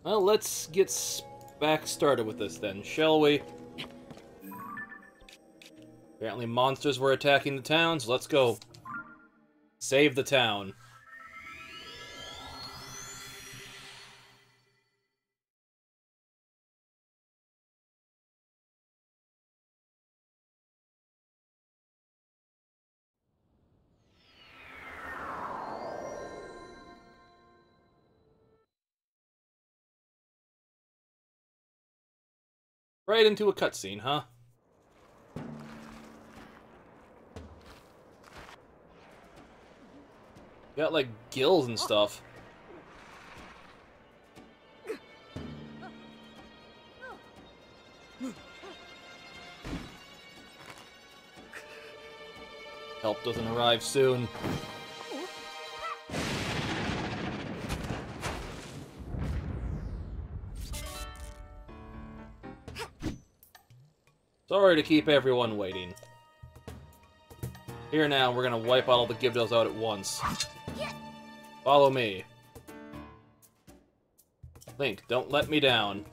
Well, let's get back started with this then, shall we? Apparently monsters were attacking the town, so let's go save the town. Right into a cutscene, huh? Got, like, gills and stuff. Help doesn't arrive soon. Sorry to keep everyone waiting. Here now, we're gonna wipe all the Gibdos out at once. Follow me. Link, don't let me down.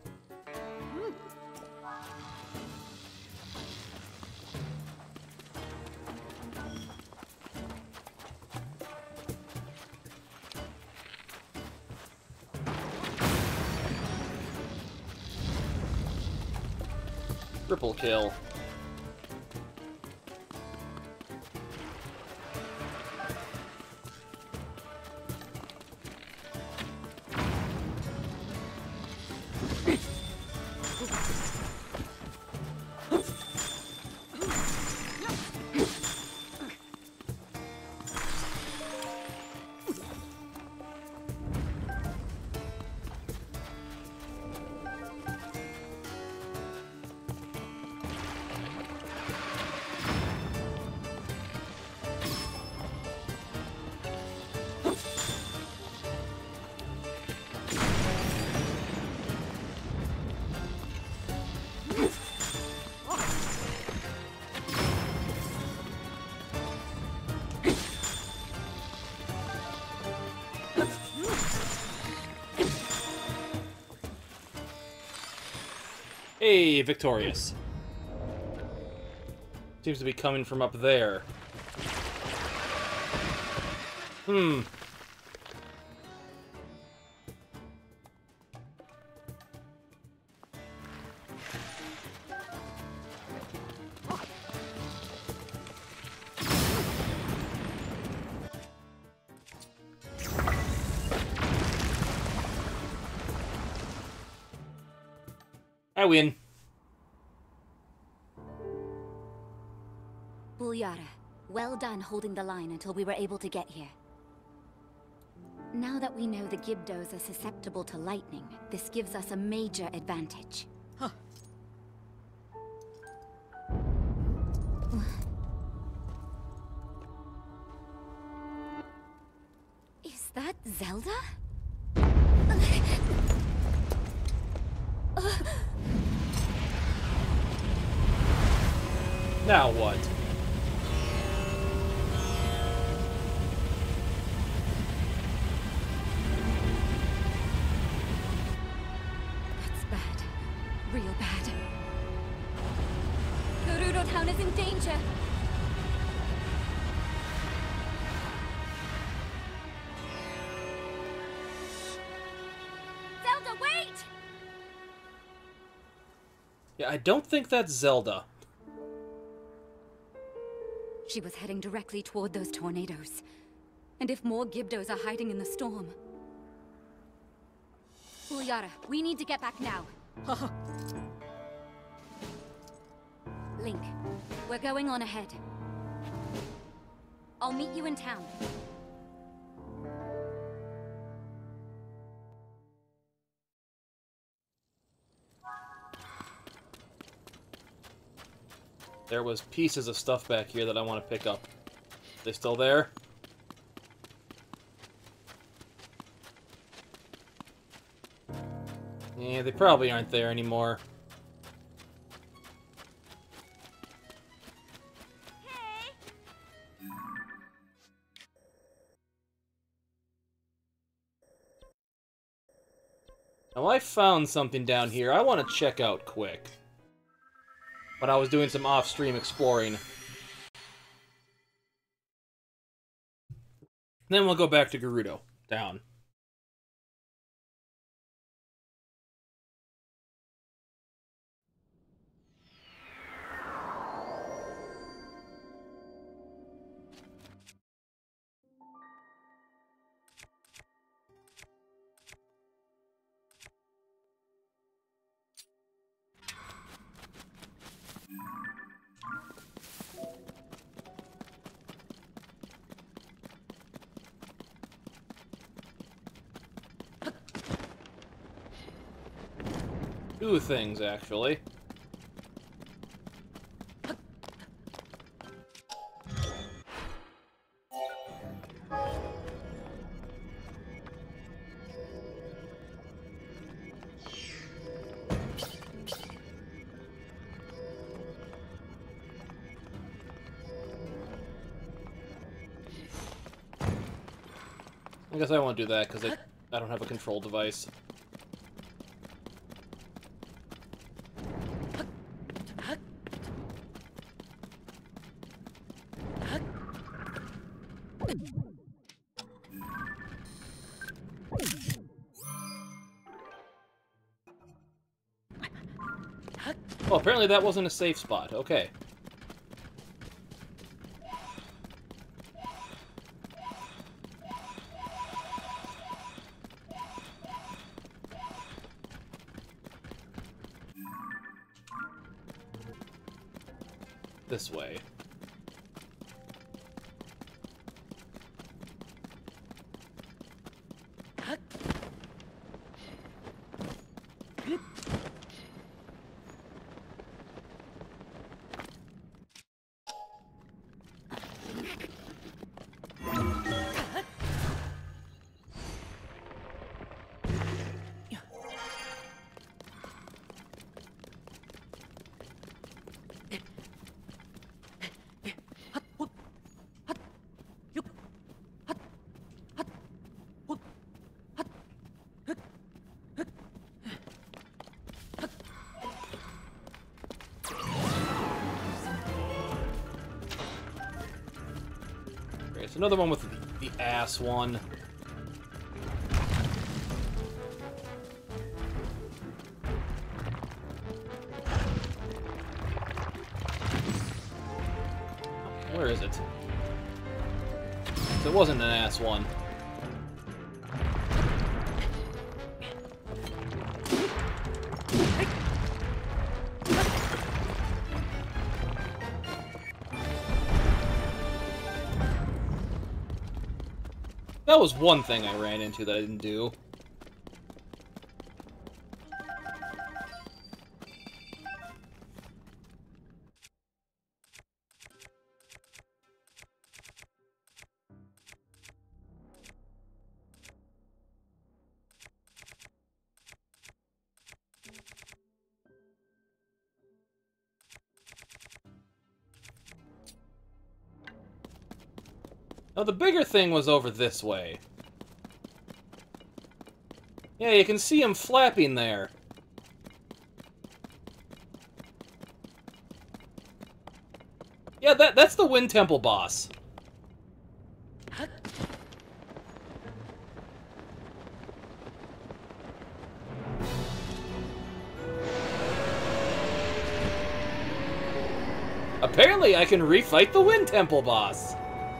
Triple kill. Hey, victorious. Seems to be coming from up there. I win. Bulyara, well done holding the line until we were able to get here. Now that we know the Gibdos are susceptible to lightning, this gives us a major advantage. Huh. Is that Zelda? Now what? That's bad. Real bad. Gerudo town is in danger. Zelda, wait! Yeah, I don't think that's Zelda. She was heading directly toward those tornadoes. And if more Gibdos are hiding in the storm... Bulyara, we need to get back now. Link, we're going on ahead. I'll meet you in town. There was pieces of stuff back here that I want to pick up. They still there? Yeah, they probably aren't there anymore. Now, I found something down here I want to check out quick. When I was doing some off-stream exploring. Then we'll go back to Gerudo. Down. Two things, actually. I guess I won't do that, because I don't have a control device. Oh, apparently that wasn't a safe spot. Okay. This way. It's another one with the ass one. Where is it? It wasn't an ass one. That was one thing I ran into that I didn't do. Now, the bigger thing was over this way. Yeah, you can see him flapping there. Yeah, that's the Wind Temple boss. Apparently, I can refight the Wind Temple boss.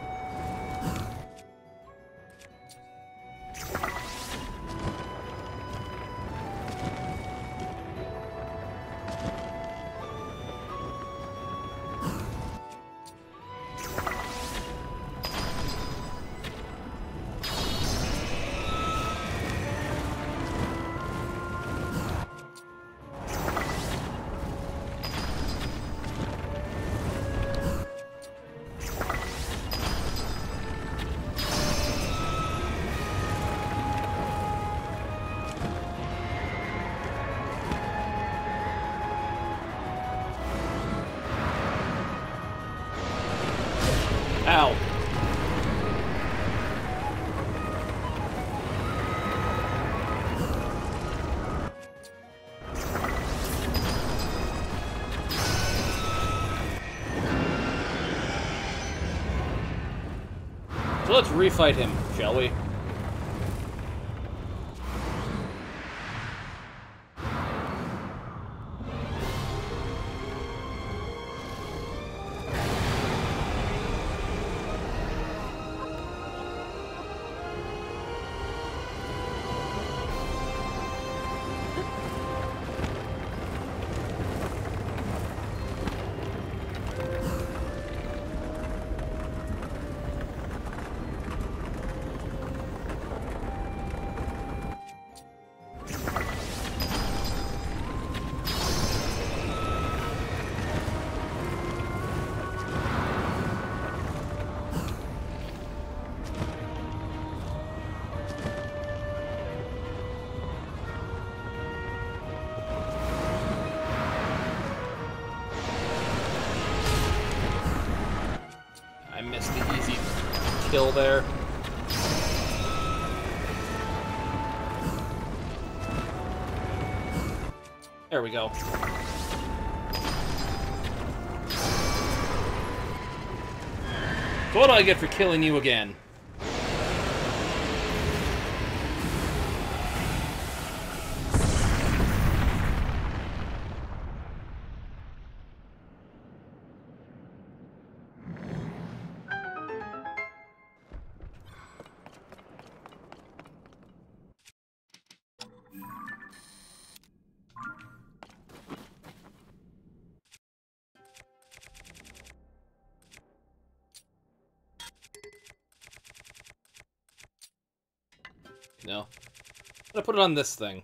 Ow. So let's refight him, shall we? I missed the easy kill there. There we go. So what do I get for killing you again? No. I'm gonna put it on this thing.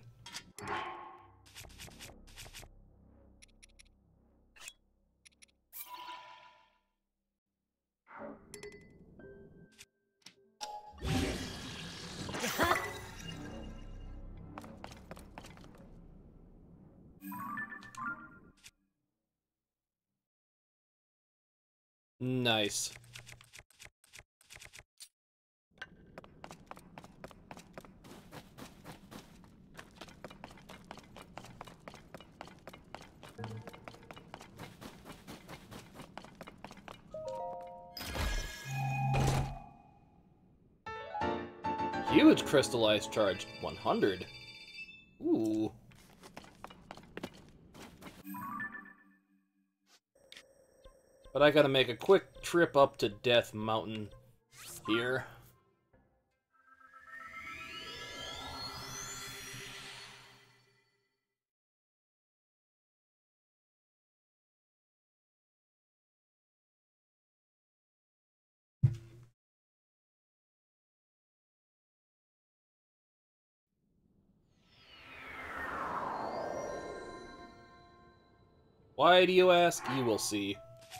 Nice. Huge crystallized charge, 100. Ooh. But I gotta make a quick trip up to Death Mountain here. Why do you ask? You will see.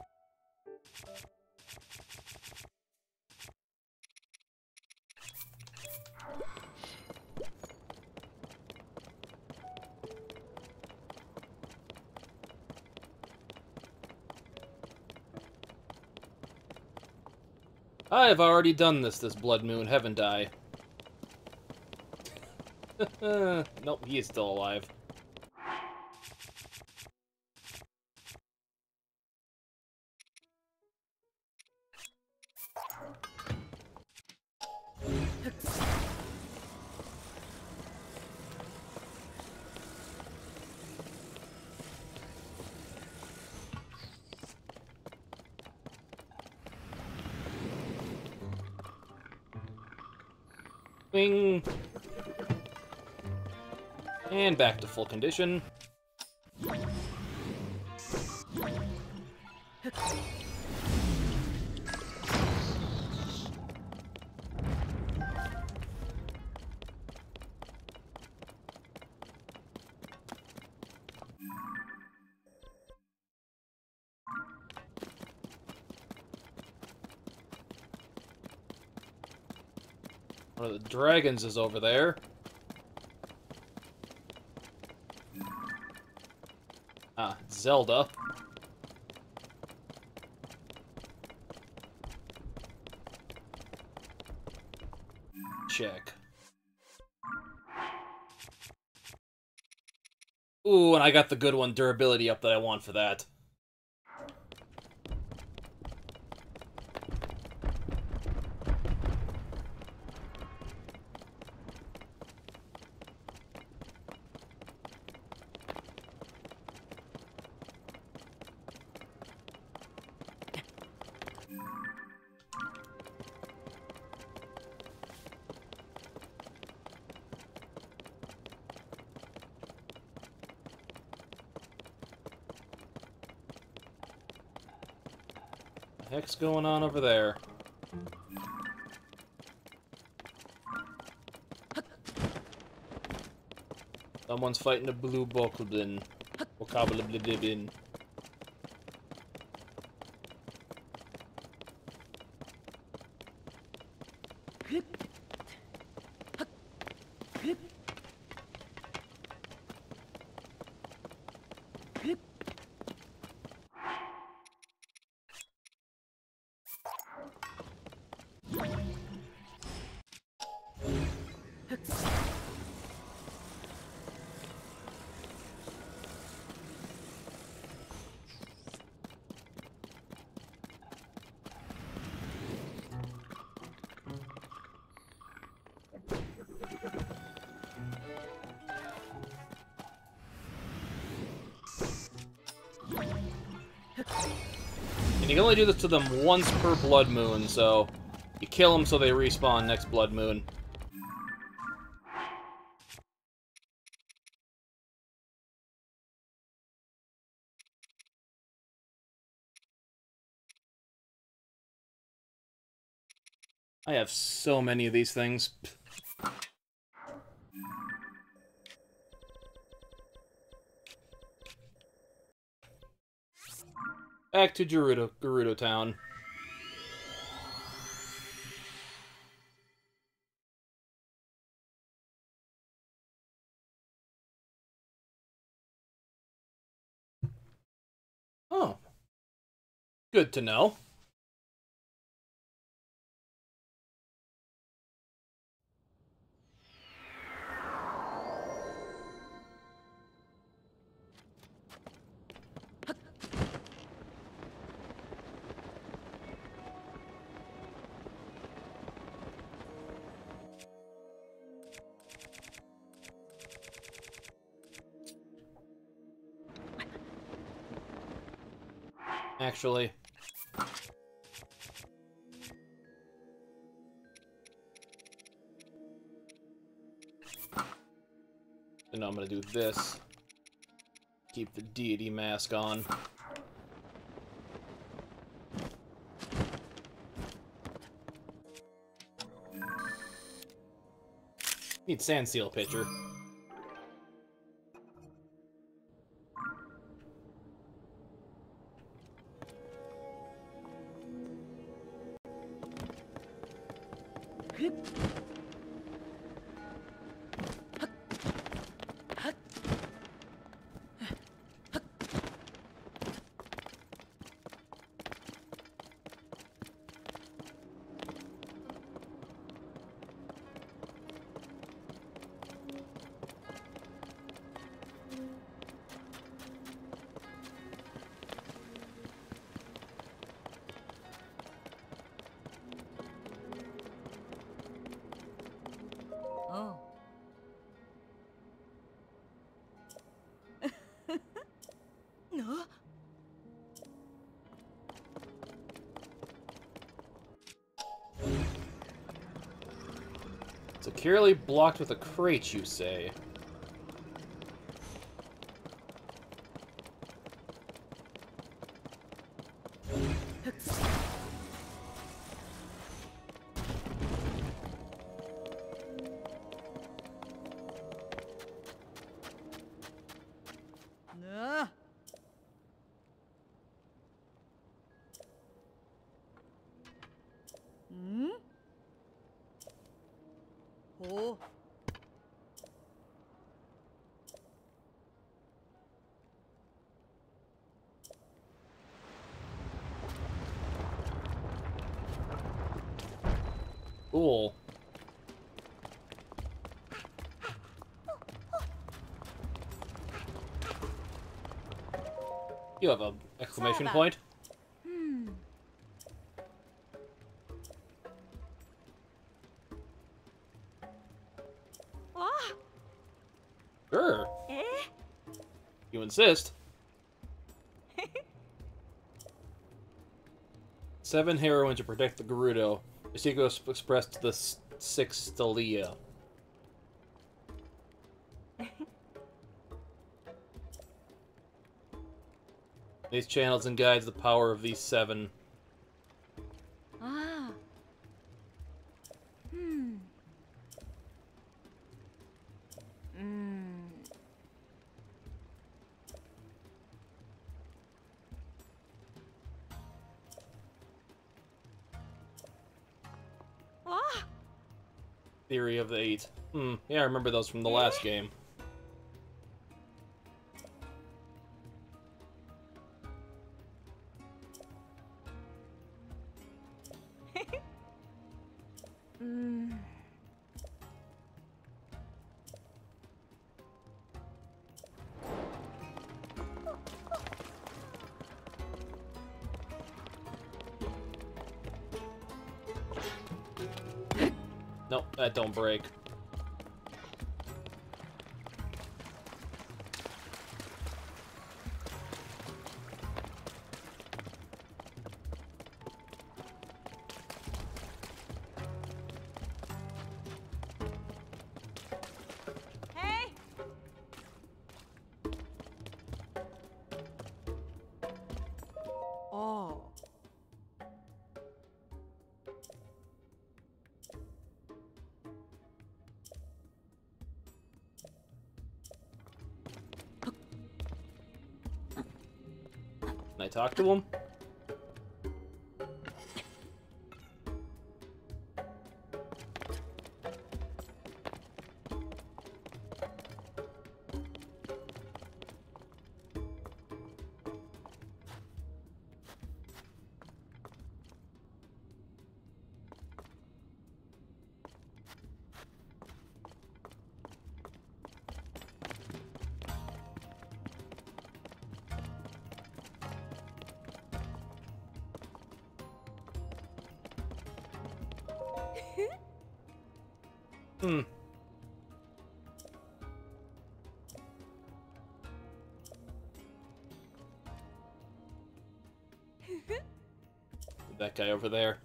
I've already done this blood moon, haven't I? Nope, he is still alive. Wing. And back to full condition. One of the dragons is over there. Ah, Zelda. Check. Ooh, and I got the good one, durability up that I want for that. What the heck's going on over there? Someone's fighting a blue bokoblin. Bokoblin. And you can only do this to them once per blood moon, so you kill them so they respawn next blood moon. I have so many of these things. Back to Gerudo Town. Oh. Good to know. Actually. And I'm gonna do this. Keep the deity mask on. Need sand seal pitcher. Oh. No? Securely blocked with a crate, you say? No. Hmm? Oh. Cool. You have a exclamation point? Hmm. Ah. Sure. Eh? You insist. 7 heroine to protect the Gerudo. The secret expressed to the 6 Stalia. These channels and guides the power of these 7. Theory of the 8. Yeah, I remember those from the last game. Nope, that don't break. Hey! Oh. Can I talk to him? That guy over there.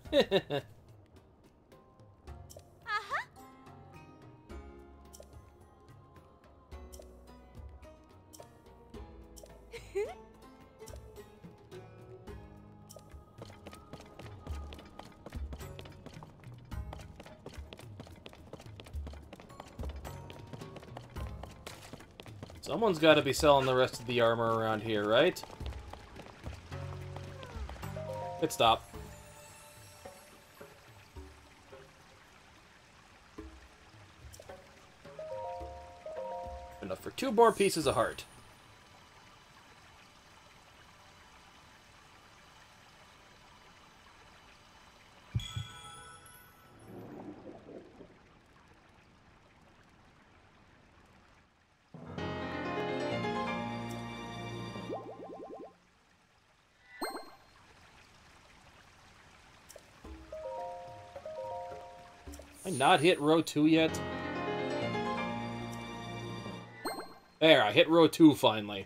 Someone's got to be selling the rest of the armor around here, right? Pit stop. Enough for 2 more pieces of heart. I not hit row 2 yet? There, I hit row 2 finally.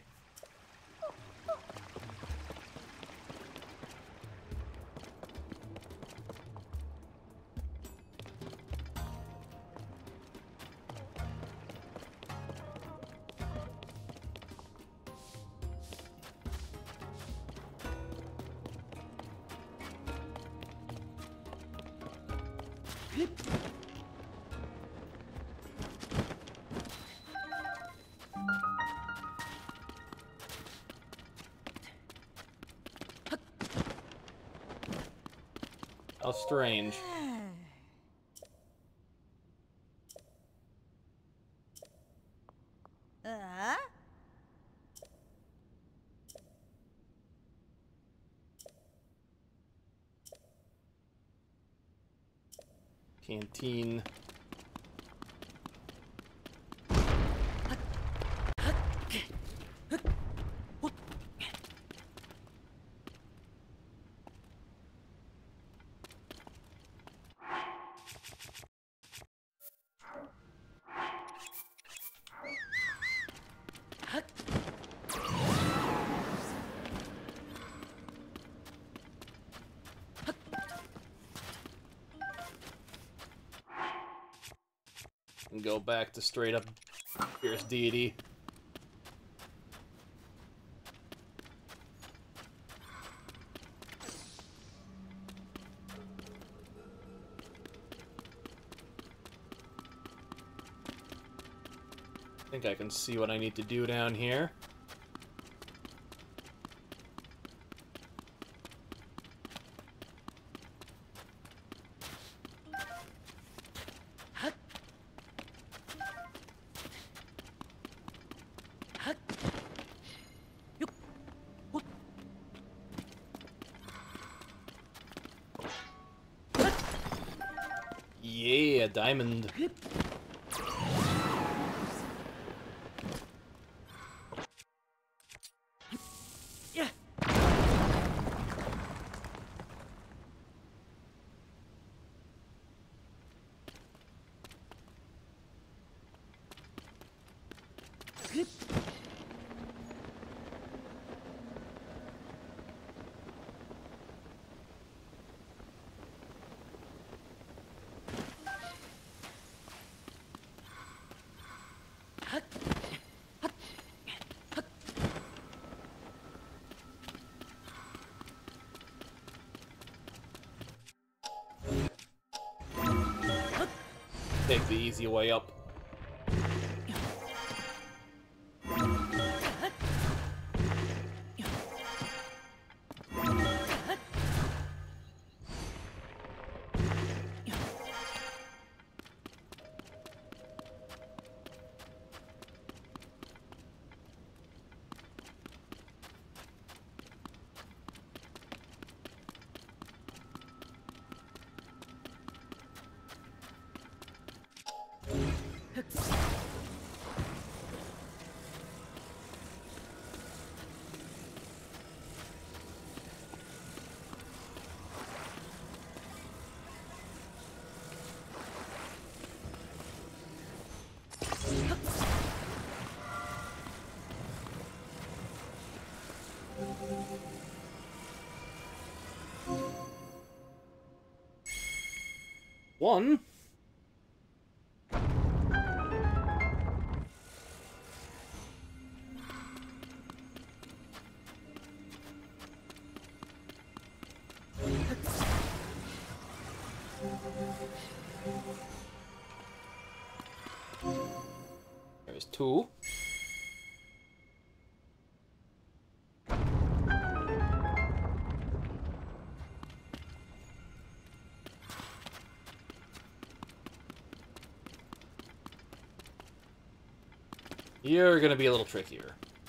How strange. Canteen. And go back to straight up Fierce Deity. I think I can see what I need to do down here. a diamond. Yeah. Take the easy way up. One. There's two. You're gonna be a little trickier.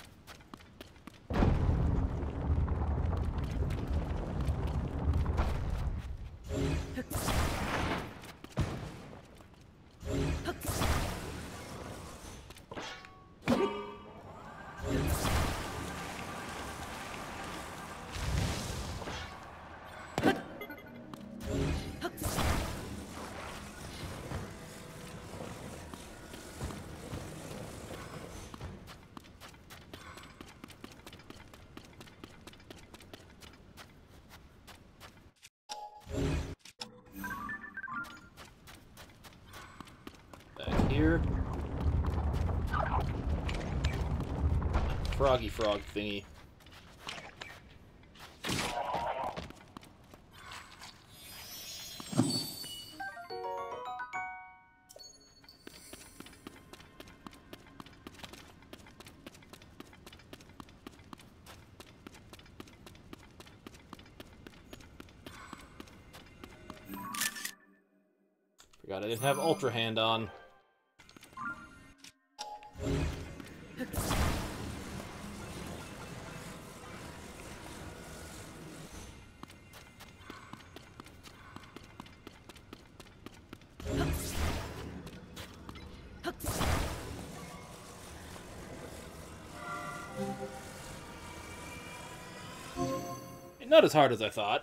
Back here. Froggy frog thingy. Forgot I didn't have Ultra Hand on. Not as hard as I thought.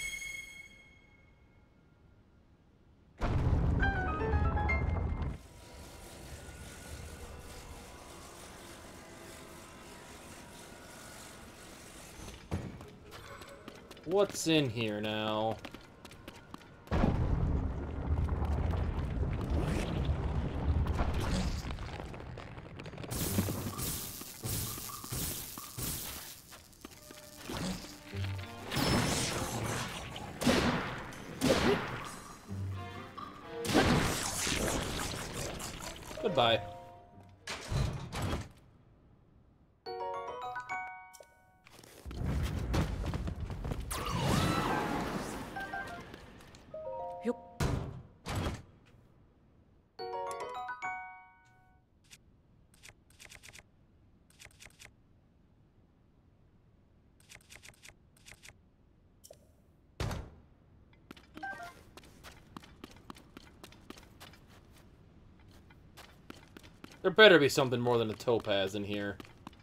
What's in here now? Goodbye. There better be something more than a topaz in here.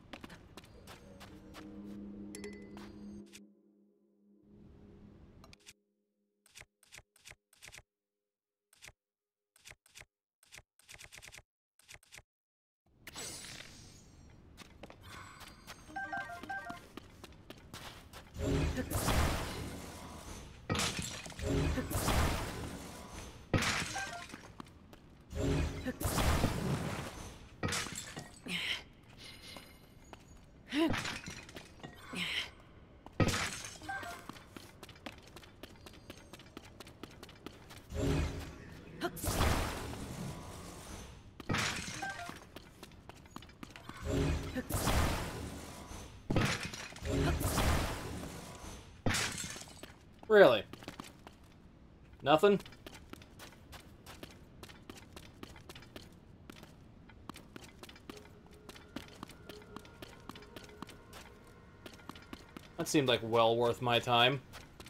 Really? Nothing? That seemed like well worth my time.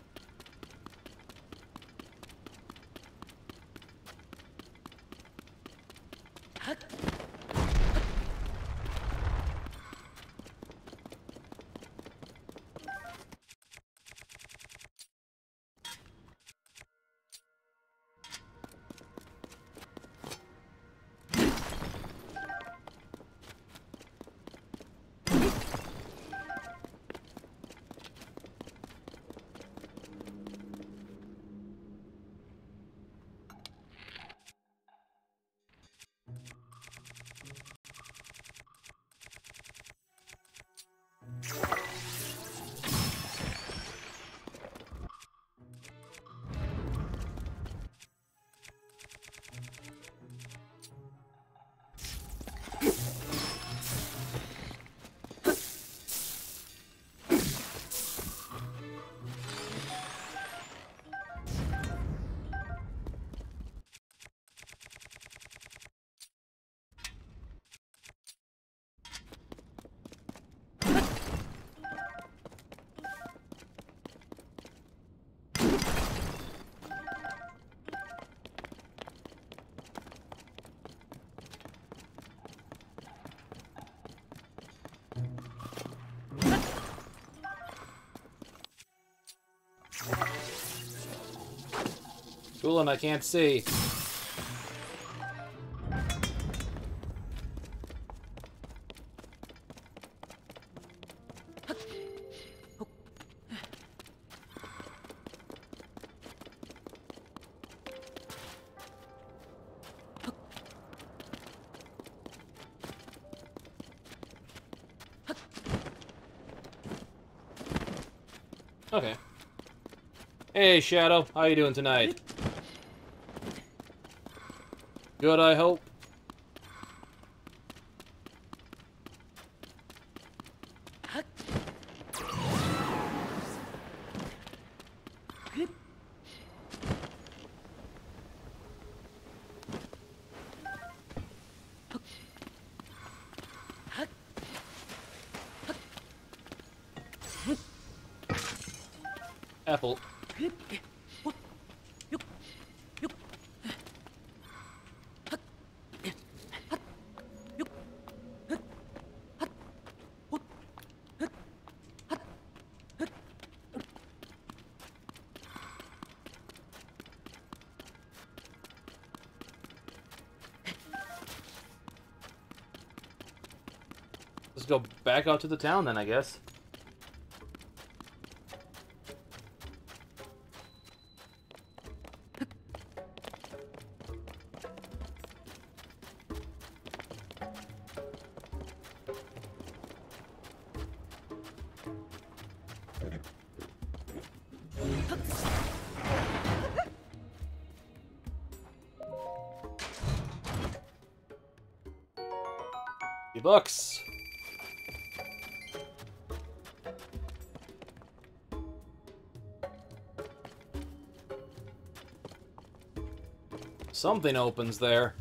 Cool, and I can't see. Okay. Hey, Shadow. How you doing tonight? Good, I hope. Apple. Let's go back out to the town then, I guess. Books. Something opens there.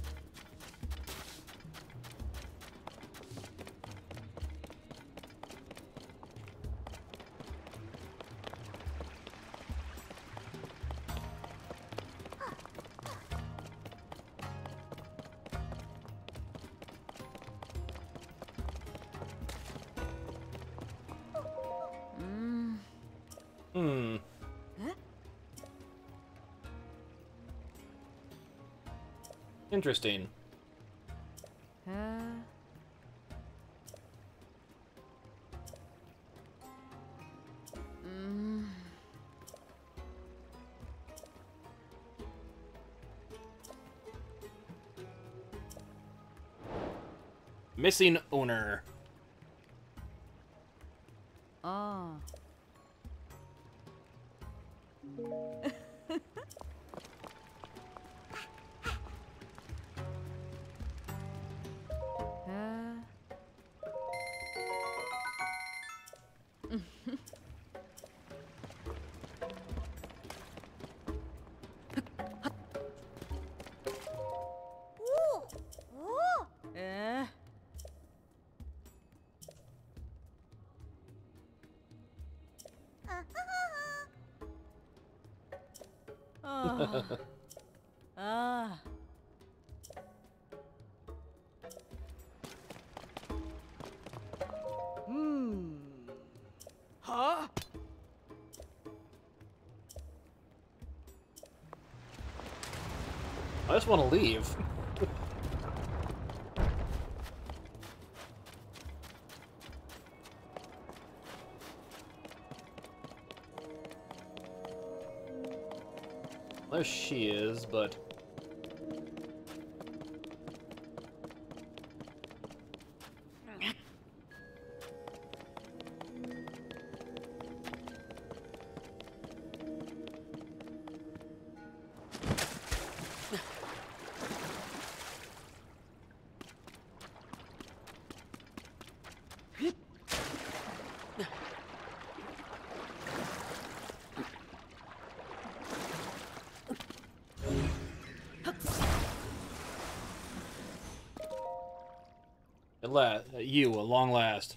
Hmm. Huh? Interesting. Missing owner. Oh. Eh. Oh. Ah. Hmm. Huh? I just want to leave. There she is, but... at long last.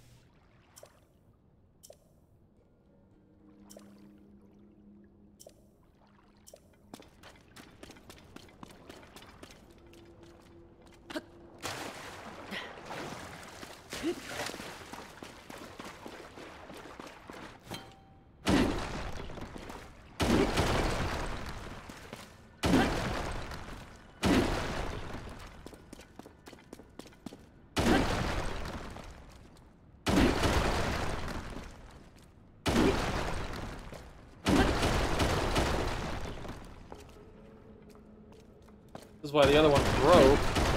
This is why the other one broke.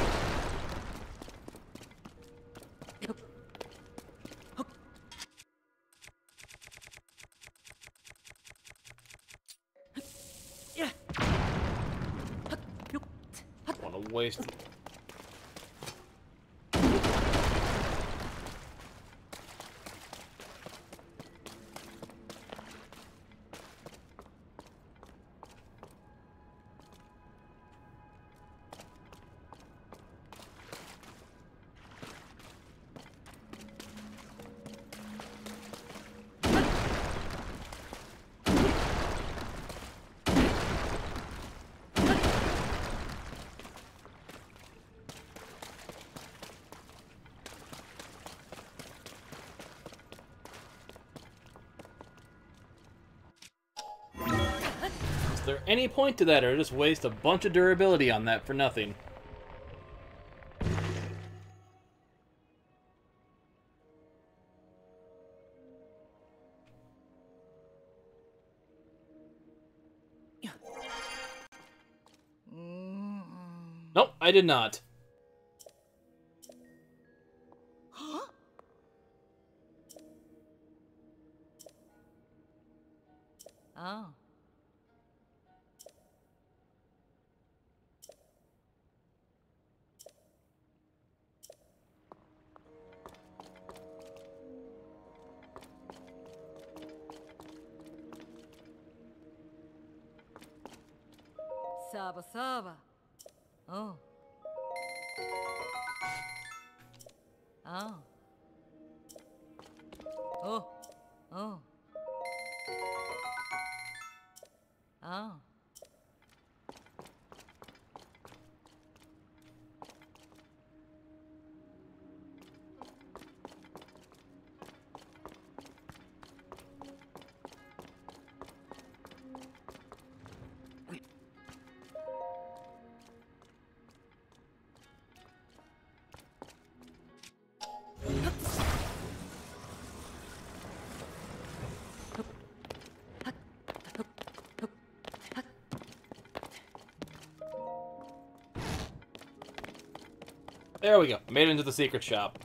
Want to waste. Is there any point to that, or just waste a bunch of durability on that for nothing? Nope, I did not. Huh? Oh. Saba Saba. Oh. Oh. Oh. Oh. Oh. There we go. Made it into the secret shop.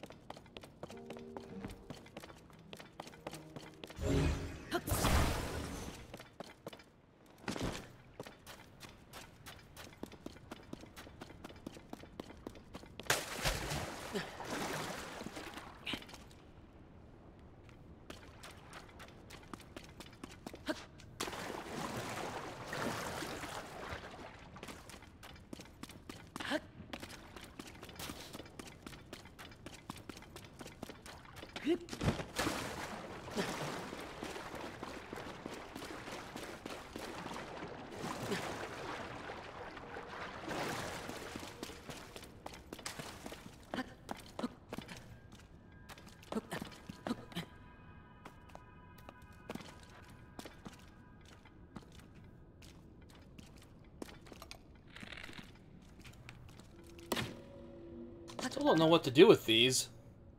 I still don't know what to do with these.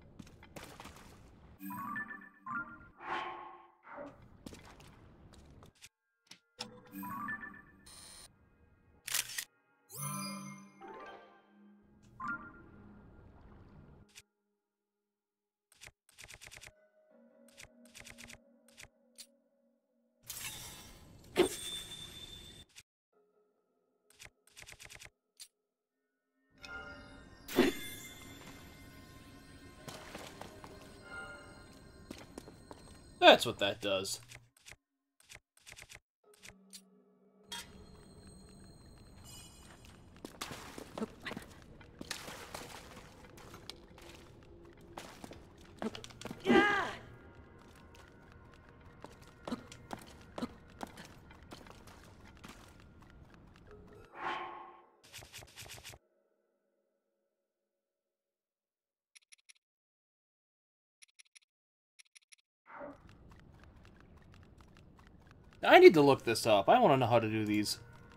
That's what that does. I need to look this up. I want to know how to do these.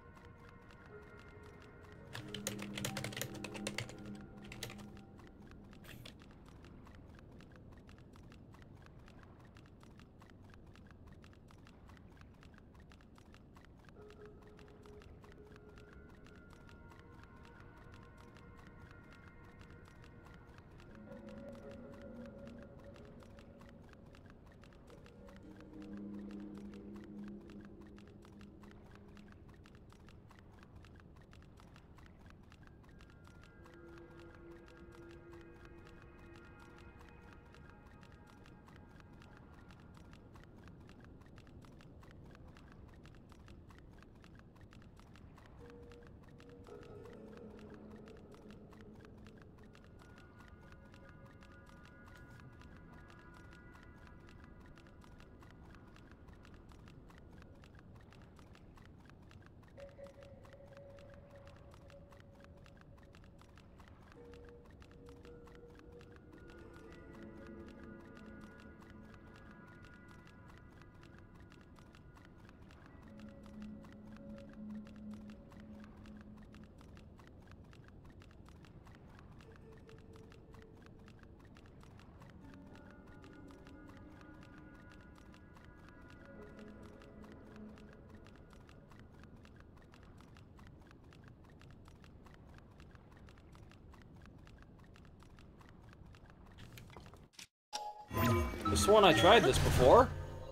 I sworn I tried this before.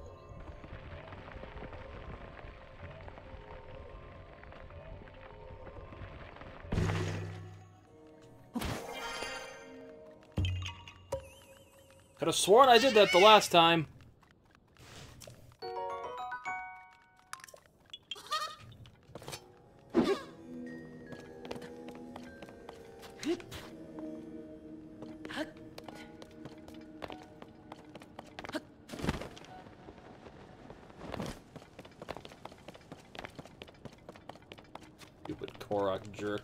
Could have sworn I did that the last time. Stupid Korok jerk.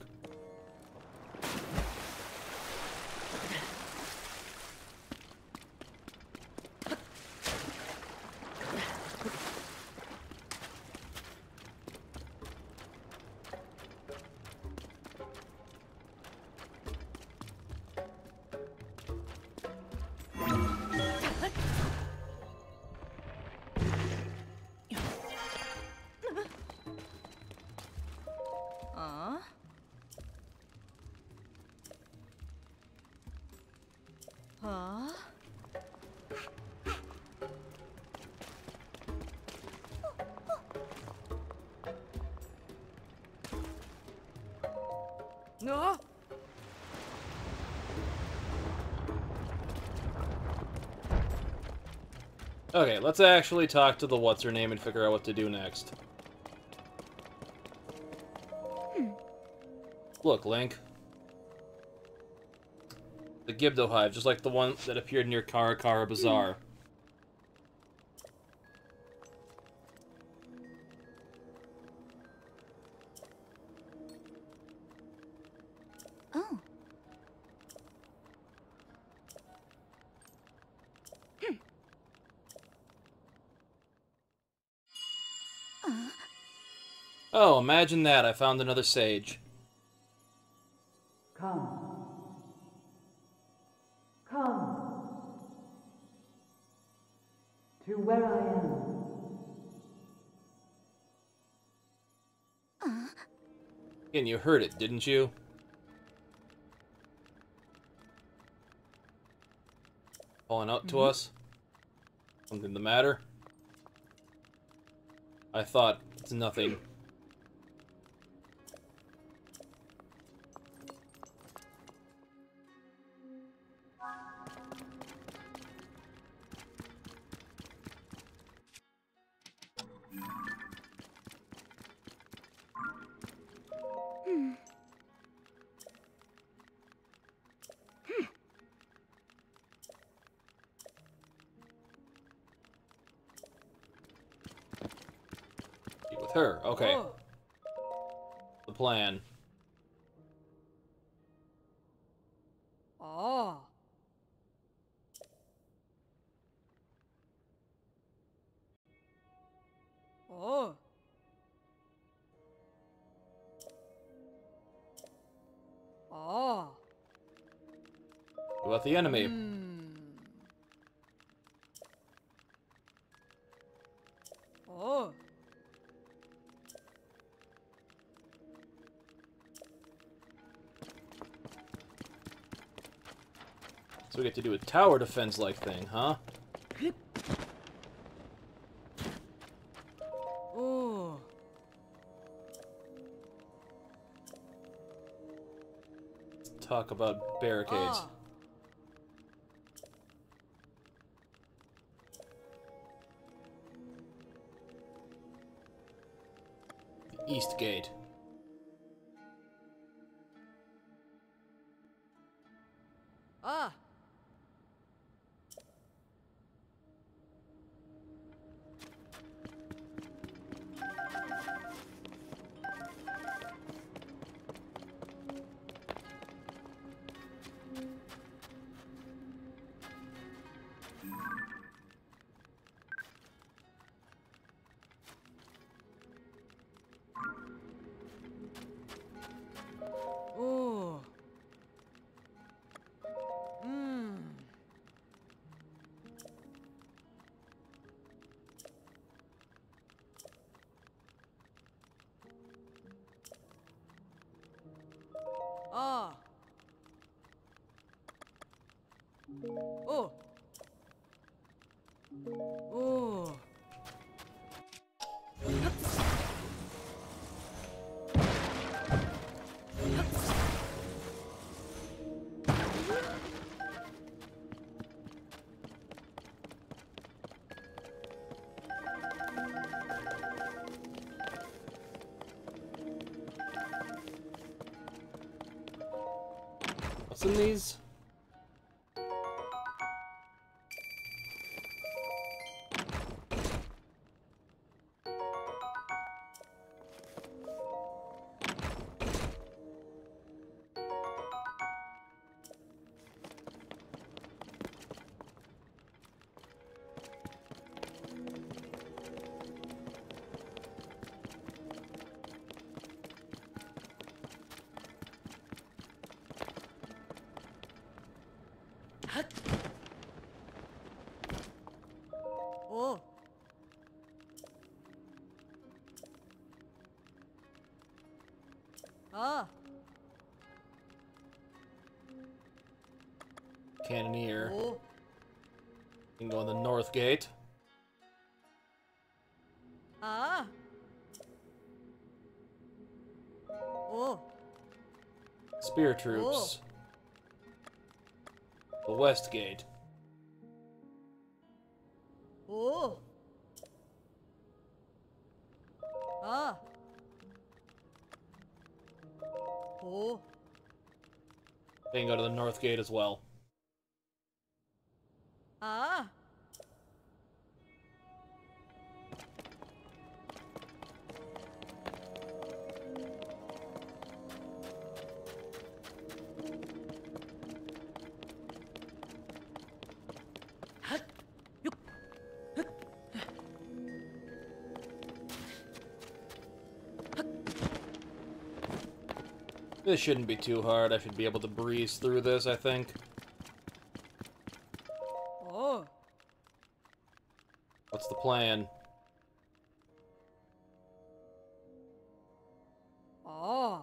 No. Okay, let's actually talk to the what's-her-name and figure out what to do next. Look, Link. The Gibdo hive, just like the one that appeared near Kara Bazaar. Oh. Oh, imagine that. I found another sage. Come. Come. To where I am. And you heard it, didn't you? Calling out to us? Something the matter? I thought it's nothing. With her, okay. Oh. The plan. Oh. Oh. Oh. What about the enemy? Oh. So we get to do a tower defense-like thing, huh? Oh. Let's talk about barricades. Ah. The East Gate. Ah. Oh. Ah. Oh. Oh. What's in these? Oh. Ah. Cannoneer. Oh. You can go in the North Gate. Ah. Oh. Spear troops. The West Gate. Oh. Ah. Oh. They can go to the North Gate as well. Ah. This shouldn't be too hard. I should be able to breeze through this, I think. Oh. What's the plan? Oh.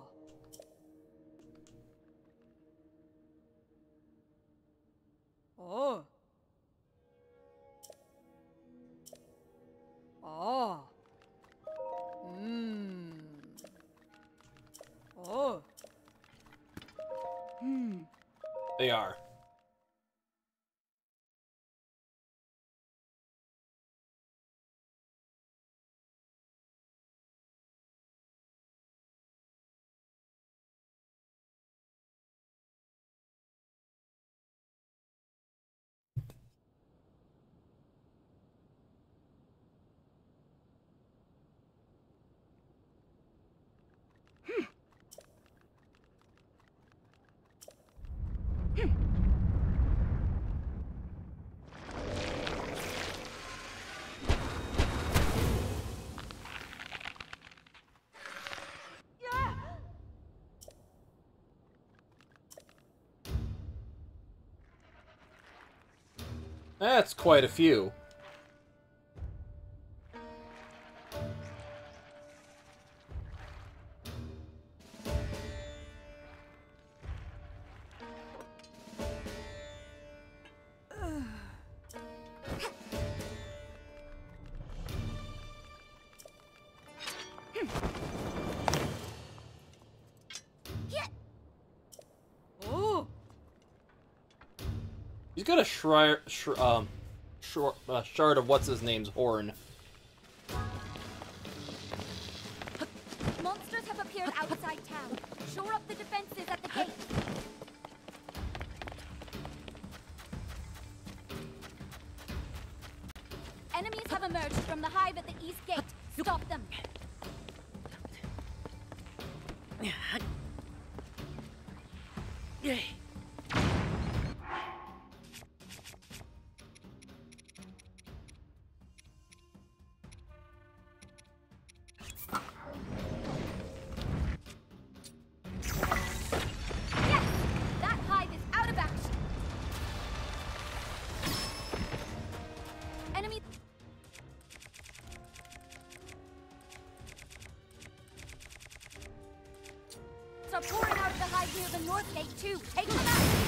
Oh. Oh. Oh. They are. That's quite a few. Oh. He's got a shard of what's-his-name's horn. Monsters have appeared outside town. Shore up the defenses at the gate. Enemies have emerged from the hive at the east gate. Stop them. That hive is out of action. Enemy. Are pouring out of the hive near the north gate too. Take them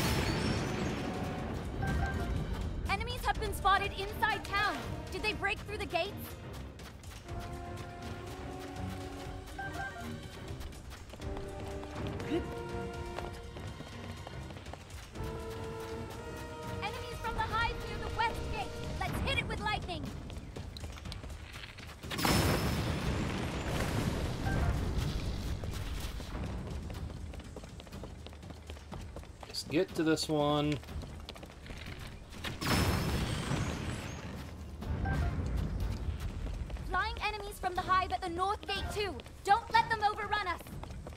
out. Enemies have been spotted inside town. Did they break through the gates? Enemies from the hive near the west gate. Let's hit it with lightning. Let's get to this one. Flying enemies from the hive at the north gate too. Don't let them overrun us.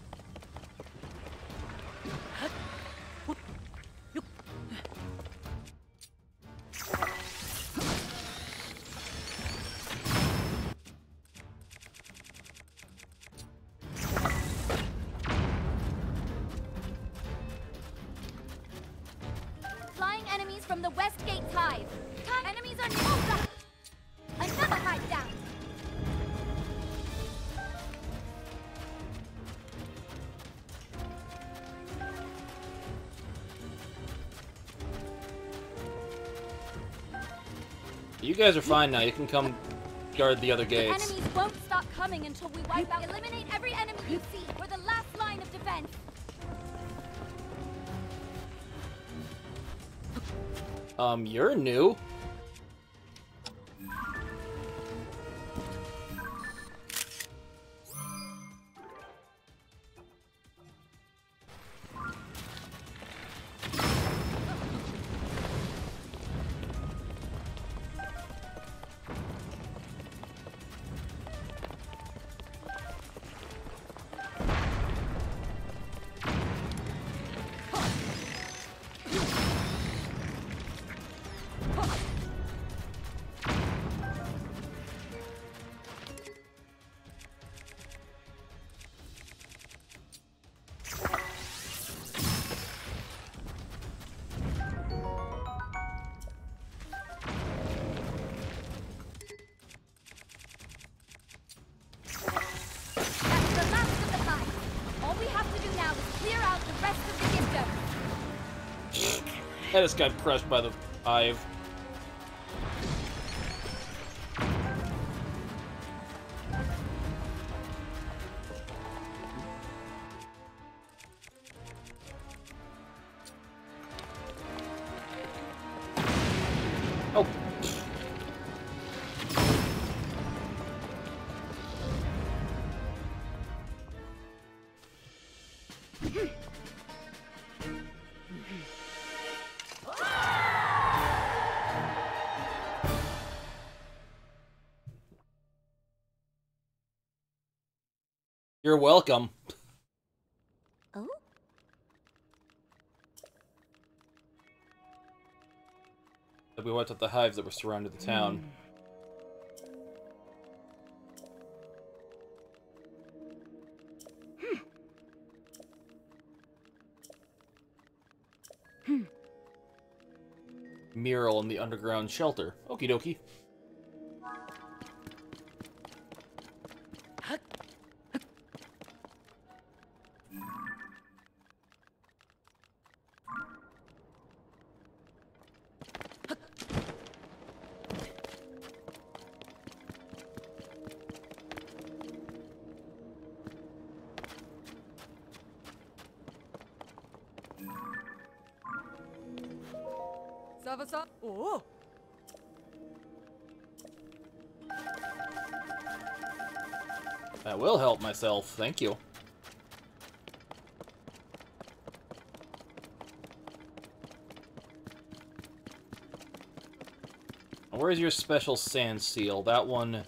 Flying enemies from the west gate's hive. Enemies are near. Another hive down. You guys are fine now. You can come guard the other gates. Enemies won't stop coming until we wipe out. Eliminate every enemy you see. We're the last line of defense. You're new. I just got crushed by the hive. Oh. You're welcome. Oh? We went to the hives that were surrounded the town. Mural in the underground shelter. Okie dokie. Sava-sa. Oh. I will help myself, thank you. Where's your special sand seal? That one...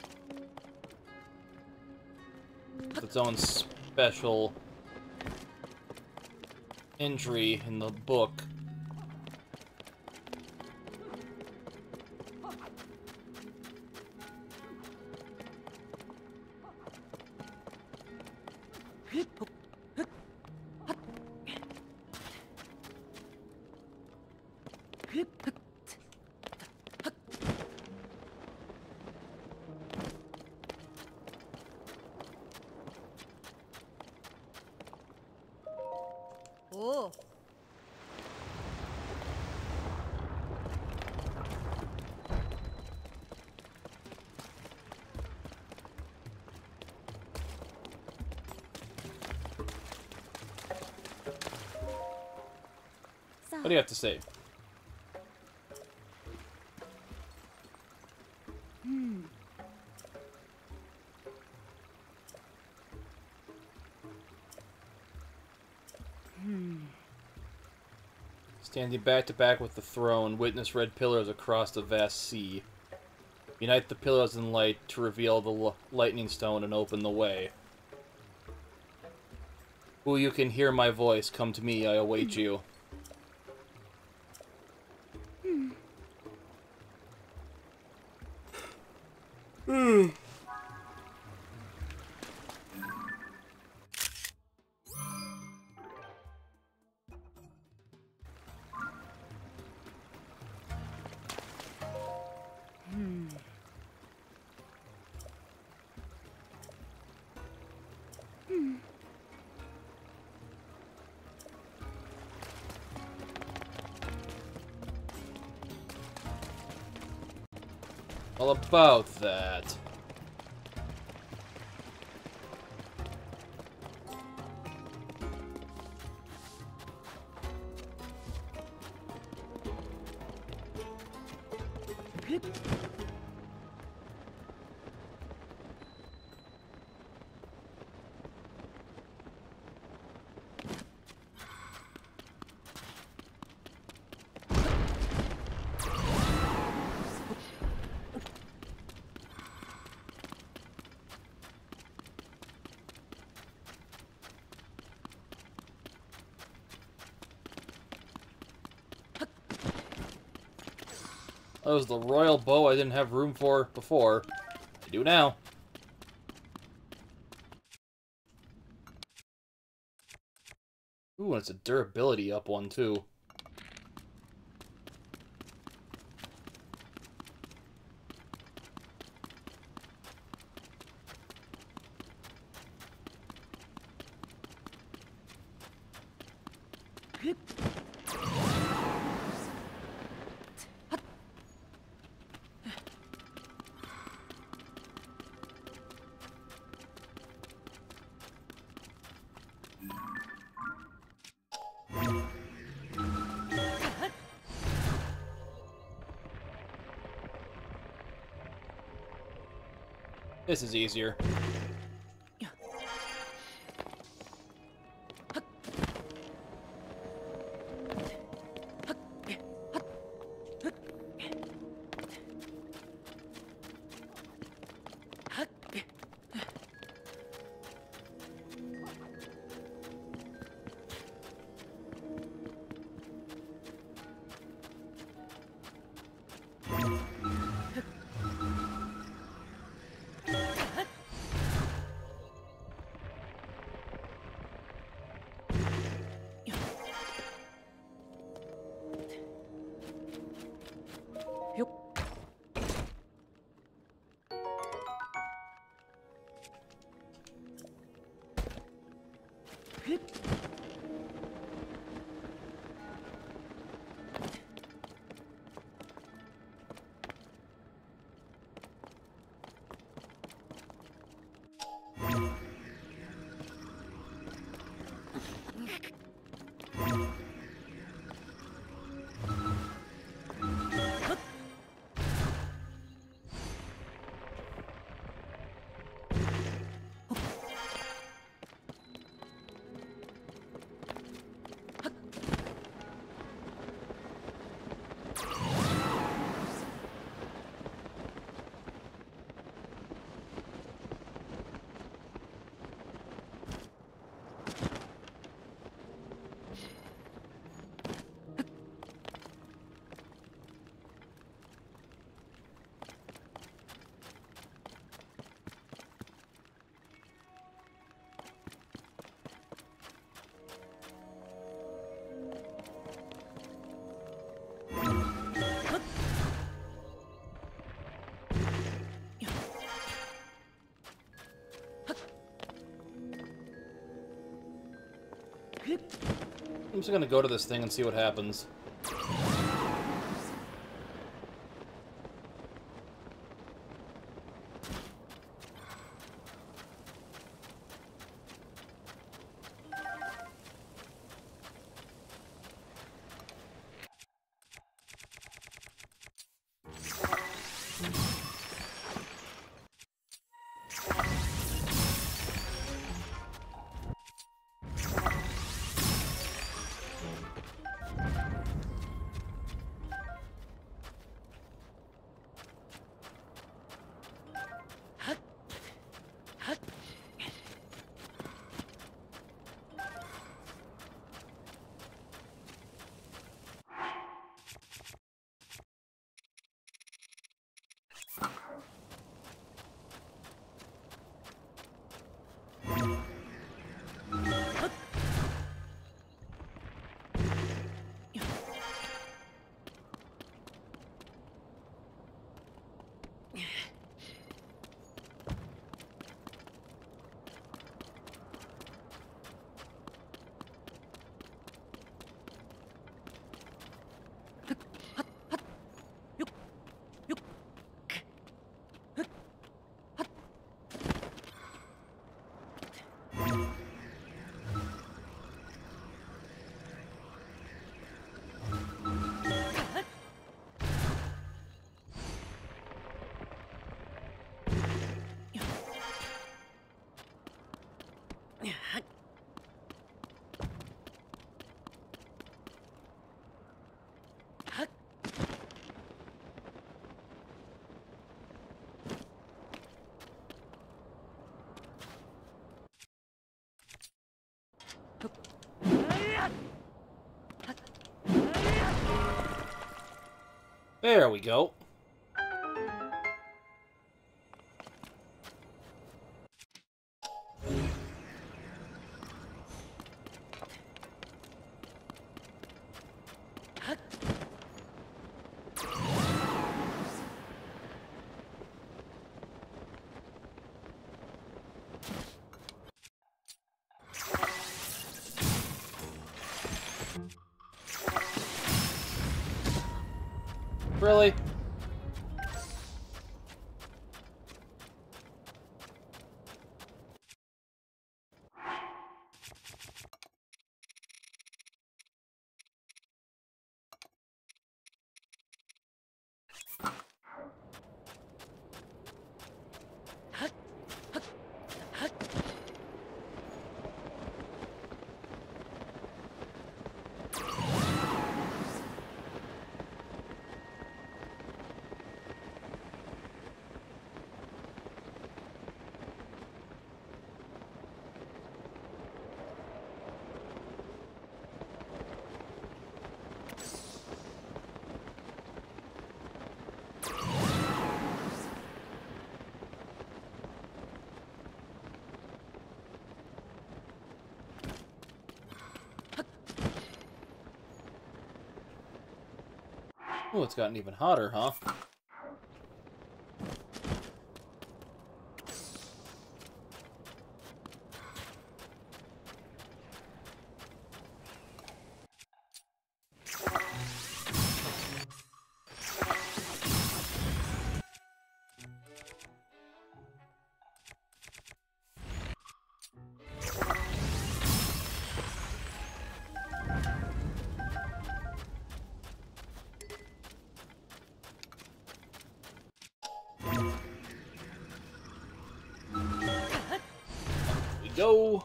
with its own special entry in the book. Oh. What do you have to say? Standing back to back with the throne, witness red pillars across the vast sea. Unite the pillars in light to reveal the lightning stone and open the way. Who you can hear my voice, come to me, I await you. All about that. That was the royal bow I didn't have room for before. I do now. Ooh, and it's a durability up one, too. This is easier. I'm just gonna go to this thing and see what happens. There we go. Really? Oh, it's gotten even hotter, huh? Go.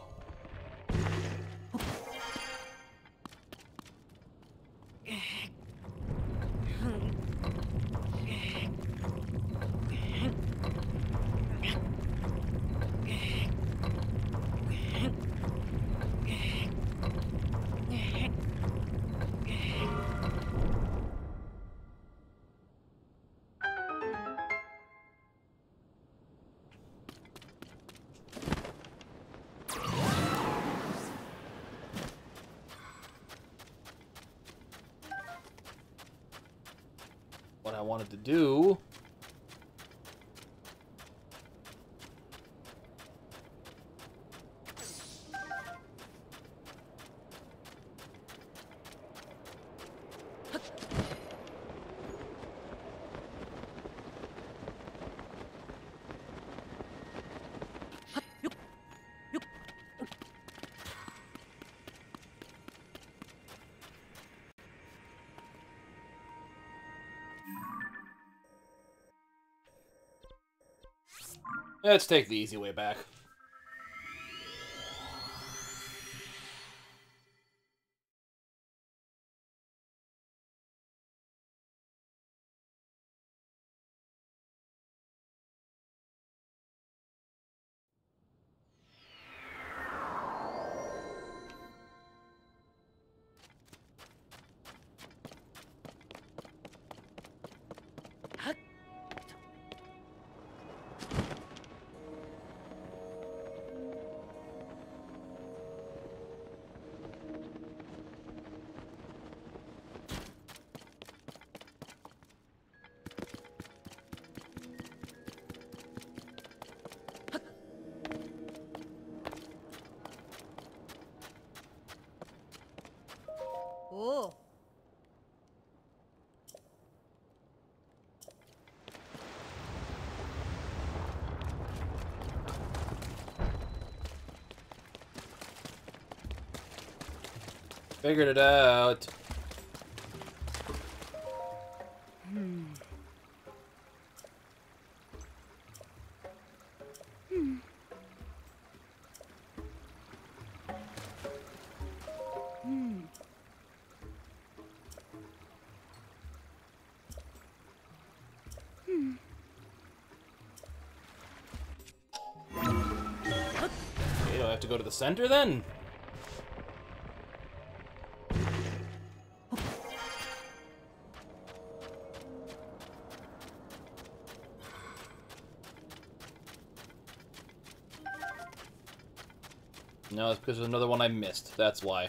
What I wanted to do. Let's take the easy way back. Oh. Figured it out. Okay, do I have to go to the center then? No, it's because there's another one I missed. That's why.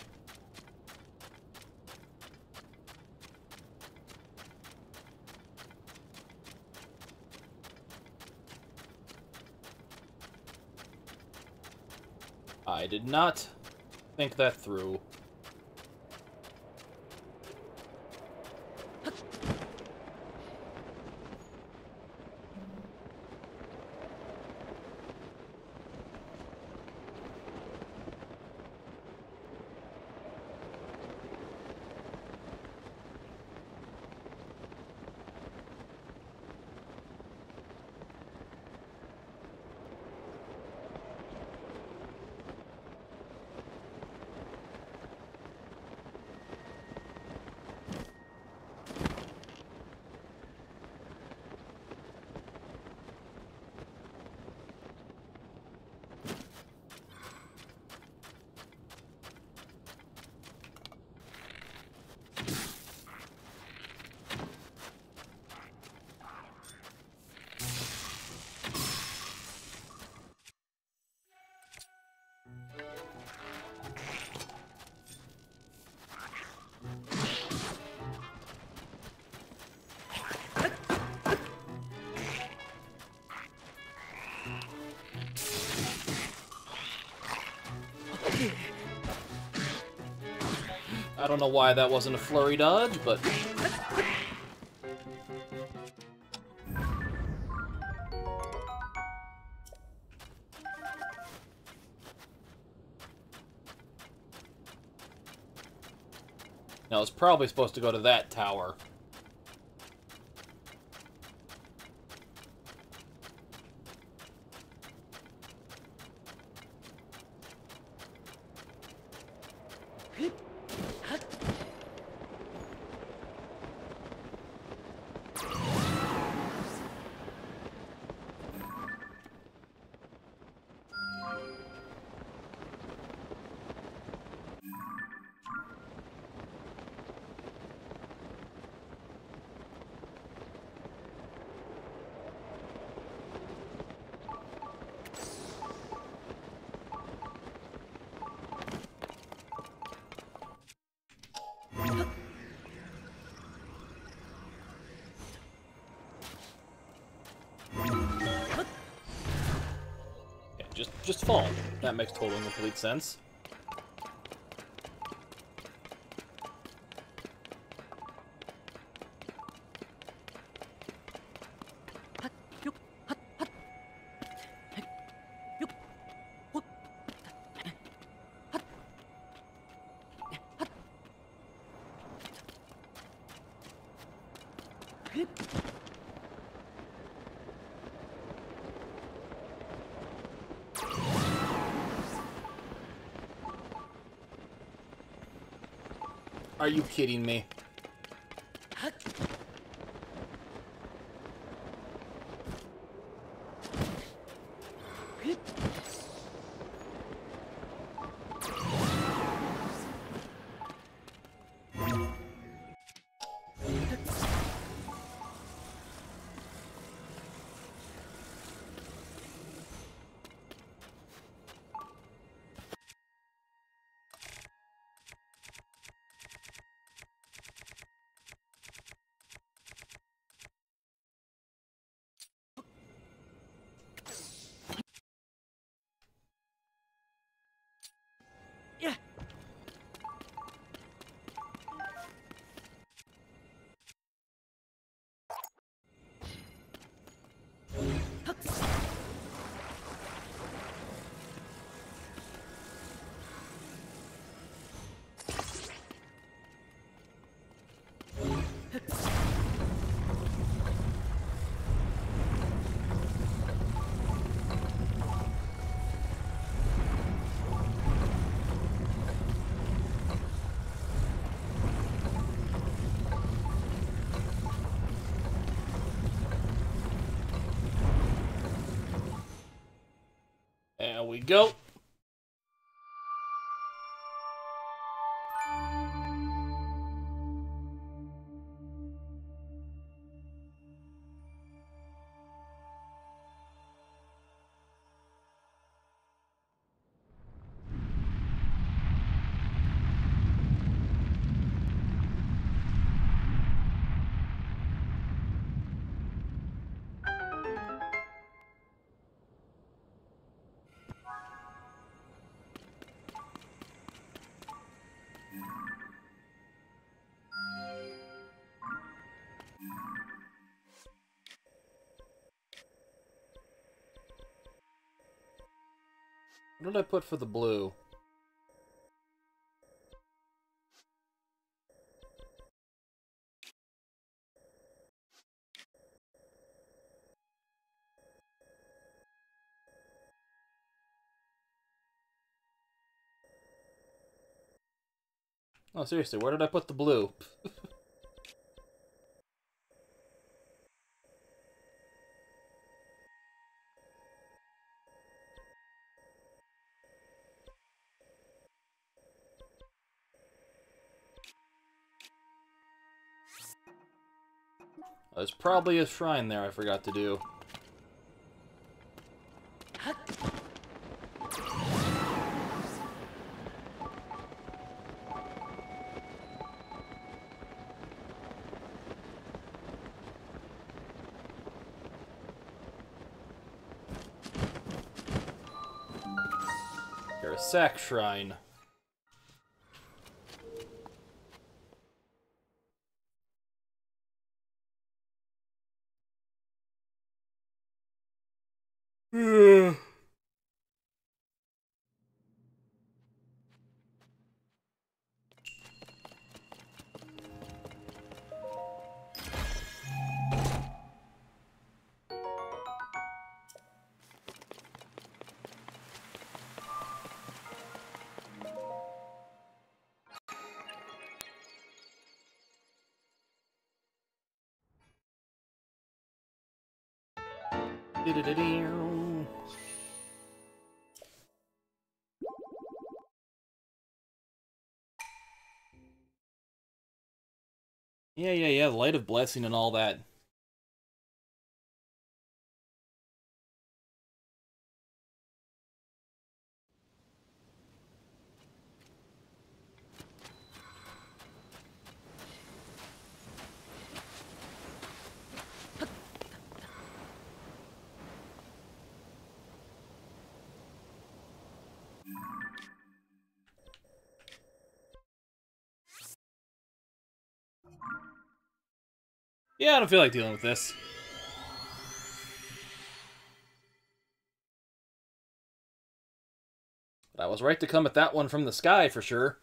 I did not think that through. I don't know why that wasn't a flurry dodge, but... No, it's probably supposed to go to that tower. Just fall. That makes total and complete sense. Are you kidding me? There we go. What did I put for the blue? Oh, seriously, where did I put the blue? There's probably a shrine there I forgot to do. There's a sack shrine. Yeah, the Light of Blessing and all that. Yeah, I don't feel like dealing with this. But I was right to come at that one from the sky, for sure.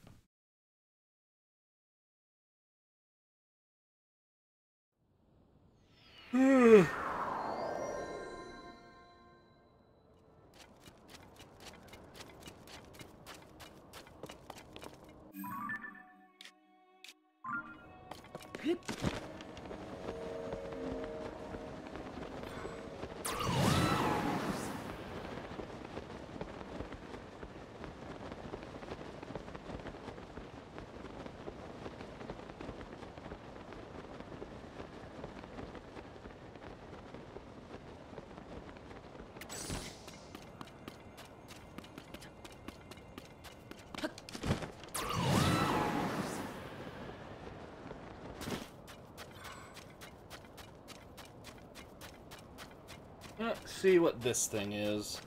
Let's see what this thing is.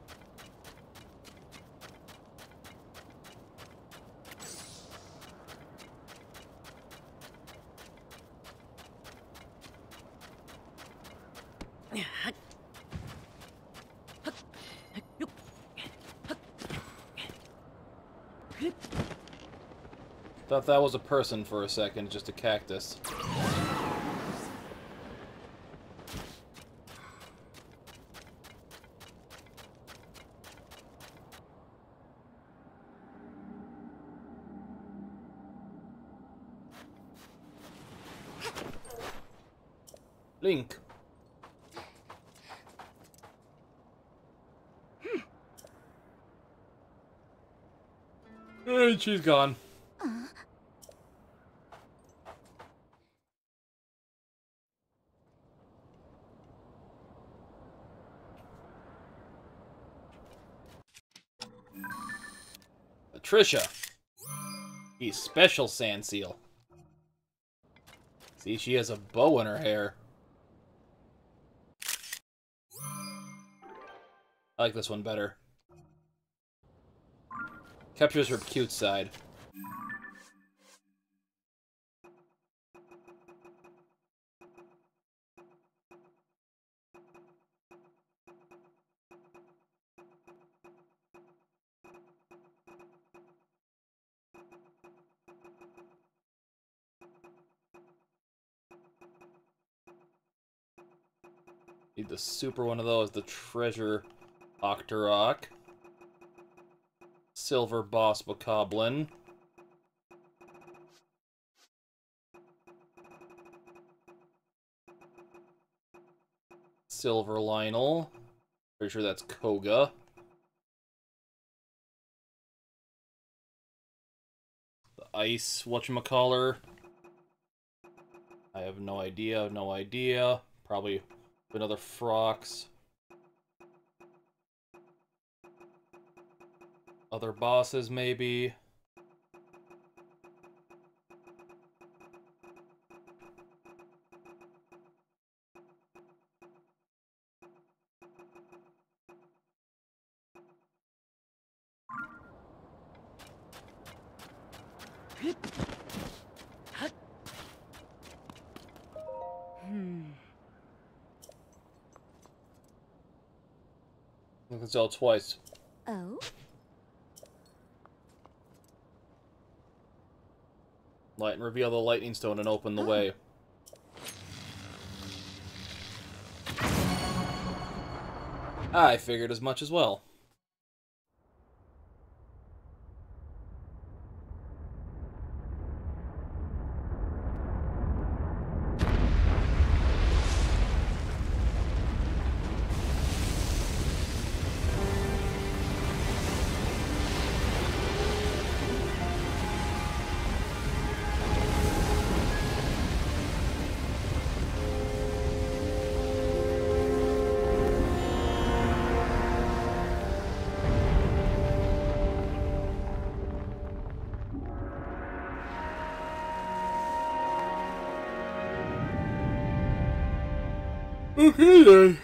Thought that was a person for a second, just a cactus. Link. And she's gone. Patricia. He's special sand seal. See, she has a bow in her hair. I like this one better. Captures her cute side. Need the super one of those, the treasure Octorok. Silver boss Bokoblin. Silver Lionel. Pretty sure that's Koga. The ice whatchamacallit. I have no idea. Probably another Frox. Other bosses, maybe. Look at Zelda twice. Oh? Light and reveal the lightning stone and open the way. I figured as much as well. Okay then.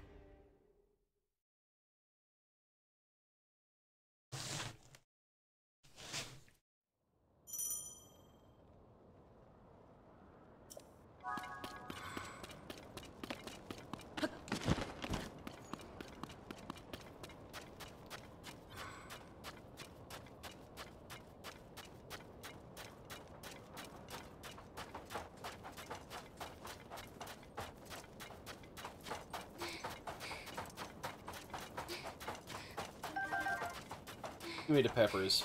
Give me the peppers.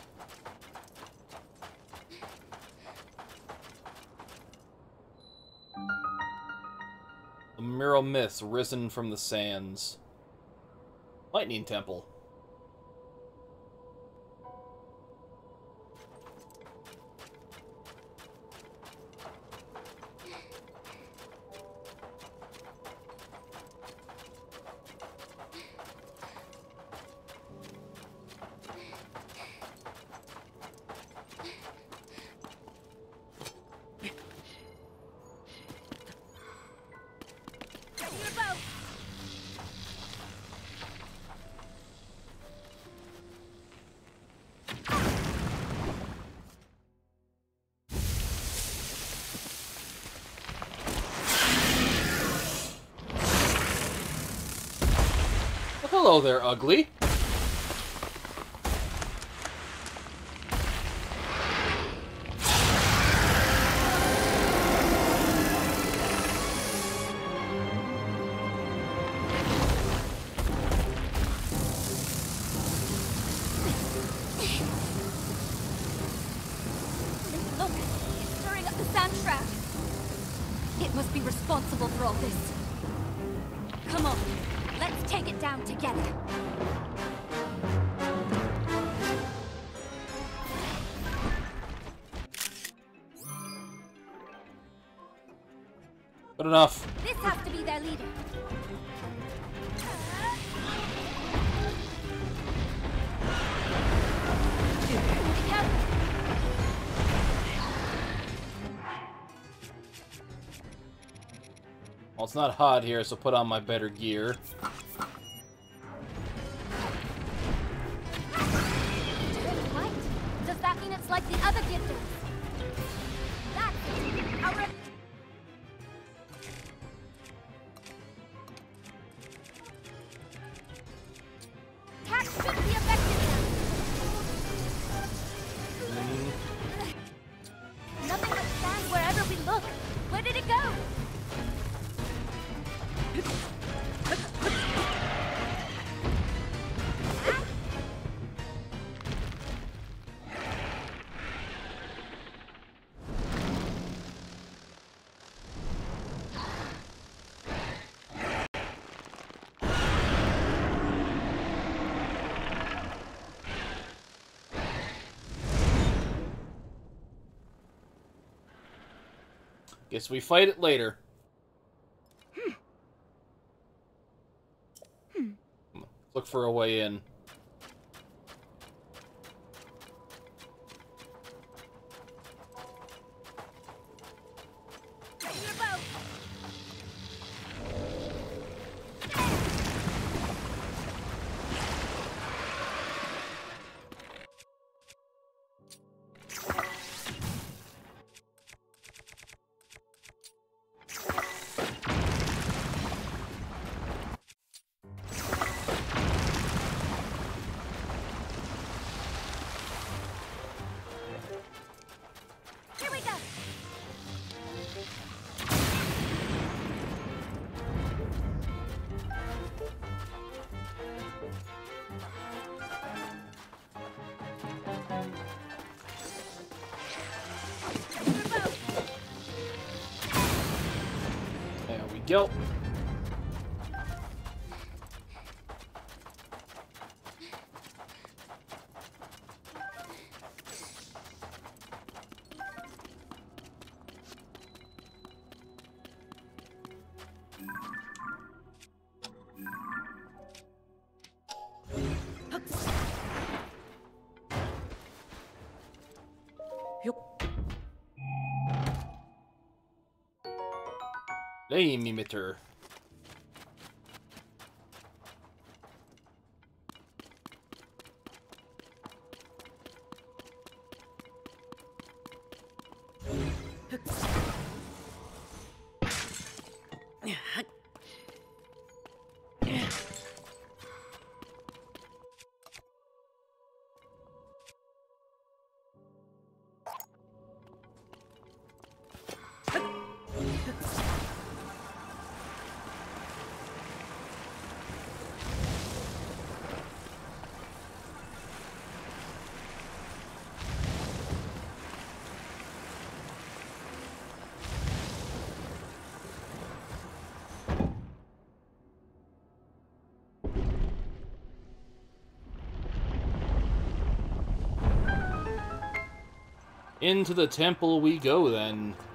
The Mural Myths risen from the sands. Lightning Temple. Hello there, ugly. Look, it's stirring up the sand trap. It must be responsible for all this. Come on, let's take it down together. Good enough. This has to be their leader. Well, it's not hot here, so put on my better gear. Right? Does that mean it's like the other Gibdos? That's it. Our... Attack should be effective now. Nothing but sand wherever we look. Where did it go? Guess we fight it later. Look for a way in. Go. Flame emitter. Into the temple we go, then.